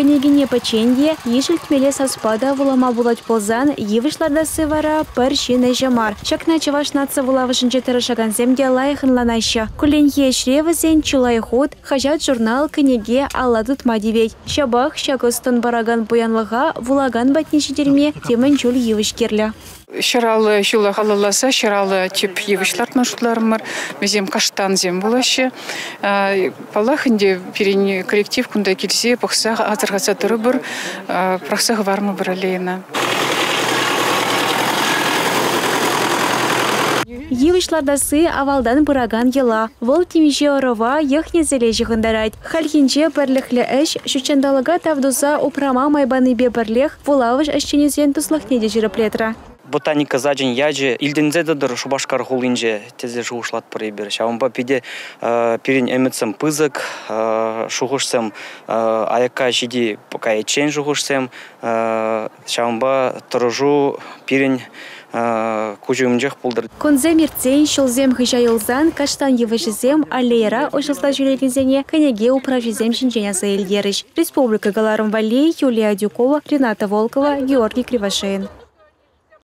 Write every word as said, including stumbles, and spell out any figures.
Кынегине паченде, ешіл тмеле саспада вулама булать ползан, евышларда сывара пір шіне жамар. Шакна чавашнаца вулавышынче тырышаган земде лайықынланайшы. Куленье шревізен чулай ход, хажат журнал кынеге алла тұтма девей. Шабах шакыстын бараган буянлыға вулаган батнеші дерме темін чул евышкерлі. Шыралы жула халаласа, шыралы тип евишлар маршрутларымыр. Мезем каштан зем булашы. Палахынде перен коллектив кунда келсе, пақсақ азырғаса тұры бір, прақсағы вармы бір алейна. Евишлардасы авалдан бұраган ела. Вол темеше орова ехне зеле жығындарайд. Халхинче бірліхлі әш, шучандалыға тавдуза упрама майбаны бе бірліх, вулавыш әшченезен туслахнеде жүріплетра. Ботаника заджин яджи илдензе дадыр шубашкар хулинже тезе жуышлат прибер. Шаумба пиде перен эмецем пызык, шугушсем аяка жиди пока ечен жугушсем, шаумба тұрыжу перен кужумжех пулдыр. Конзе мирцен шолзем хыжайылзан каштан евышызем аллейра ошылса жүрегінзене көнеге управжызем шинченясы елдеріш. Республика Галарым Валей, Юлия Дюкова, Рената Волкова, Георгий Кривошеин.